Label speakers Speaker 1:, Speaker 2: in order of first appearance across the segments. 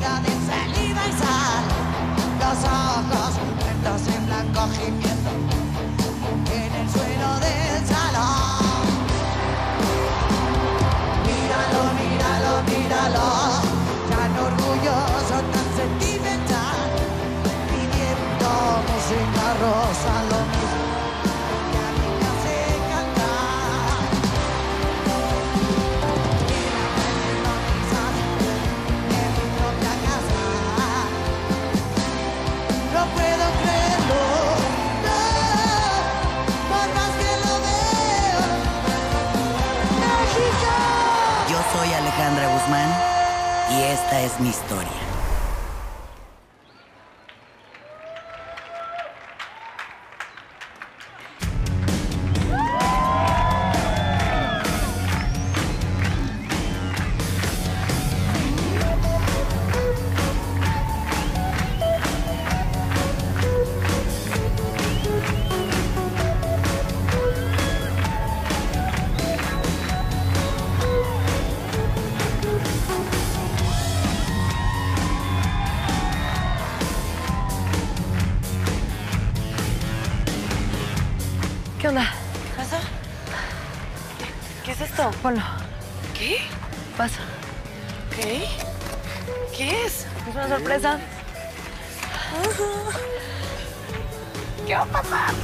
Speaker 1: vida de saliva y sal. Los ojos muertos en blanco gimiendo en el suelo del salón. Míralo, míralo, míralo, tan orgulloso, tan sentimental, pidiendo música rosa, lo mismo que a mí me hace cantar. En mi propia casa, no puedo creerlo, no, por más que lo veo. México.
Speaker 2: Yo soy Alejandra Guzmán y esta es mi historia.
Speaker 3: ¿Qué onda?
Speaker 4: ¿Qué pasa? ¿Qué es esto?
Speaker 3: Ponlo.
Speaker 4: ¿Qué?
Speaker 3: Pasa.
Speaker 4: ¿Qué? ¿Qué es?
Speaker 3: Es una sorpresa.
Speaker 4: ¿Qué va a pasar?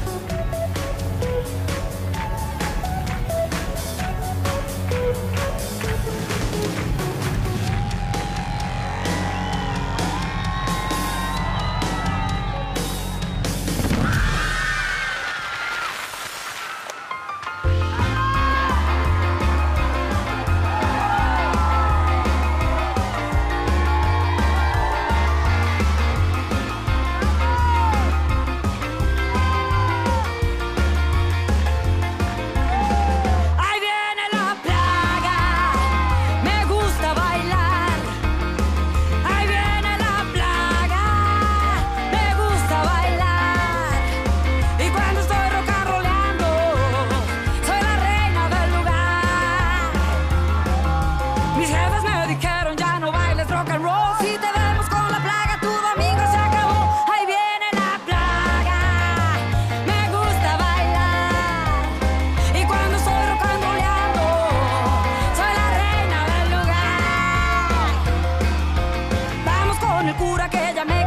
Speaker 1: Ahí viene la plaga, me gusta bailar. Ahí viene la plaga, me gusta bailar. Y cuando estoy rock and rollando, soy la reina del lugar. Mis jefes me dijeron ya no bailes rock and roll. Si te vemos con la plaga, tu domingo se acabó. Ahí viene la plaga, me gusta bailar. Y cuando estoy rock and rollando, soy la reina del lugar. Vamos con el cura que ya me